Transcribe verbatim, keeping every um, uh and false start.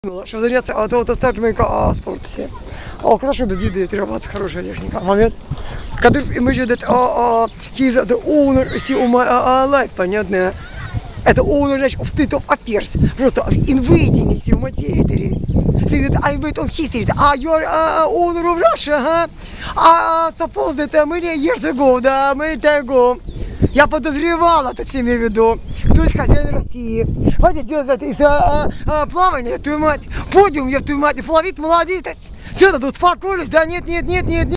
Чтобы заняться от автостартмейка спорте. О, хорошо без еды требоваться хорошая техника. Момент. Когда мы же это а he's the owner of my life, понятно? Это owner, значит, of state of affairs. Просто invading в материи. Ты говорит, I wait on history. Ah, you're uh, owner of Russia, huh? Ah, suppose that many years ago, да, many time ago. Я подозревала, это имею в виду. Кто из хозяин России? Хватит делать из а, а, плавания, твою мать. Подиум, я твою мать, плавить молодец. Все, тут успокоились, да нет, нет, нет, нет, нет.